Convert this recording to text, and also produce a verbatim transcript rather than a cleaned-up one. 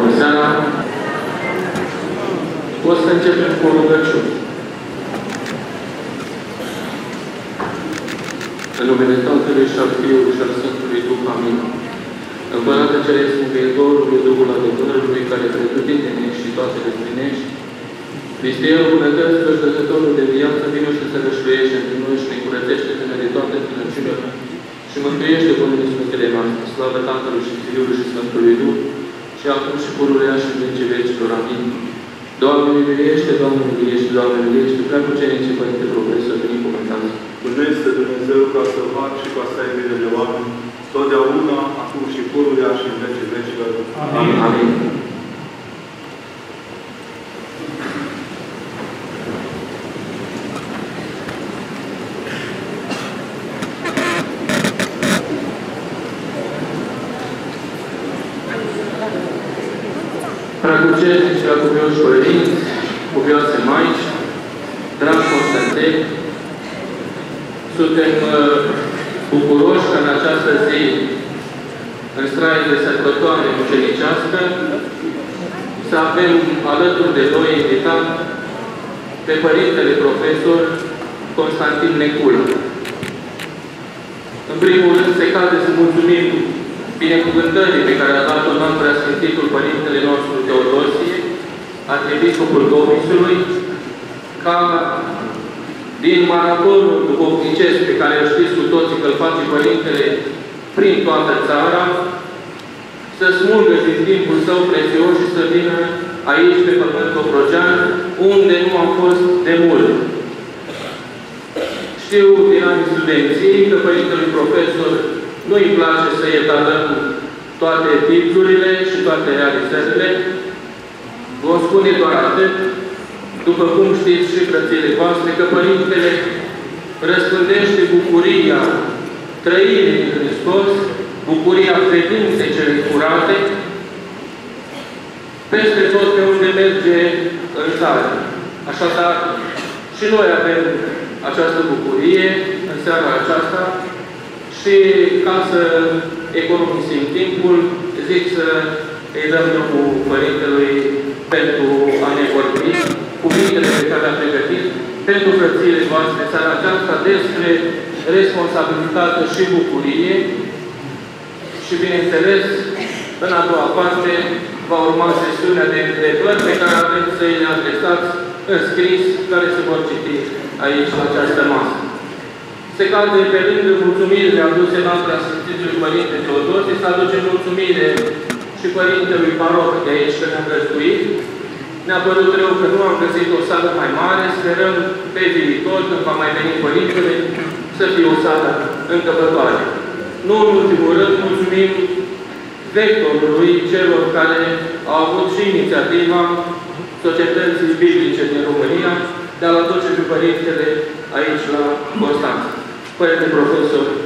Bună seara! O să începem cu o rugăciune. În numele Tatălui și al Fiului și al Sfântului Duh, amin. Împărate Ceresc, Mângâietorului, Duhul adevărului, care pretutindeni și toate le plinești, Vistielul bunătăților și dătătorul de viață, vino și se rășluiește între noi și ne curățește de toate înțelepciunile și mântuiește bunele Sfântele noastre. Slavă Tatălui și Fiului și Sfântului Duh, și acum și pururea și în vecii vecilor. Amin. Doamne miluiește, Doamne miluiește, Doamne miluiește, prea puternice Părinte Profesor, binecuvântați. Bună este Dumnezeu ca să fac și ca să ai milă de oameni, totdeauna, acum și pururea și în vecii vecilor. Amin. Amin. Preacucernici și acuvioși părinți, cuvioase maici, dragi constanteni, suntem bucuroși că în această zi, în straie de sărbătoare mucenicească, să avem alături de noi invitat pe Părintele Profesor Constantin Neculă. În primul rând, se cade să mulțumim binecuvântării pe care a dat-o în an preasfințitul Părintele nostru Teodosie, arhiepiscopul Domisului, ca din maratonul duhovnicesc pe care îl știți cu toții că îl face Părintele prin toată țara, să smulgă din timpul său prețios și să vină aici pe Pământul Obrogean, unde nu am fost de mult. Știu din anii studenții că Părintelui Profesor nu-i place să etalăm toate titlurile și toate realizările. Vă spune doar atât, după cum știți și frățile voastre, că Părintele răspândește bucuria trăirii în Hristos, bucuria credinței cele curate, peste tot pe unde merge în țară. Așadar, și noi avem această bucurie în seara aceasta și ca să economisim timpul, zic să îi dăm drumul Părintelui pentru a ne vorbi cuvintele pe care le-a pregătit pentru frățiile voastre seara aceasta despre responsabilitate și bucurie și, bineînțeles, în a doua parte va urma sesiunea de întrebări pe care aveți să le adresați în scris, care se vor citi aici, la această masă. Se cade pe lângă mulțumirile aduse în an preasfințitului Părinte Teodosie, să aducem mulțumire și Părintelui Paroc de aici, că ne-am găzduit. Ne-a părut rău că nu am găsit o sală mai mare, sperăm pe viitor, când va mai veni Părintele, să fie o sală încăpătoare. Nu în ultimul rând, mulțumim vectorului celor care au avut și inițiativa Societății Biblice din România de a-l aduce pe Părintele aici la Constanța. Părinte Profesor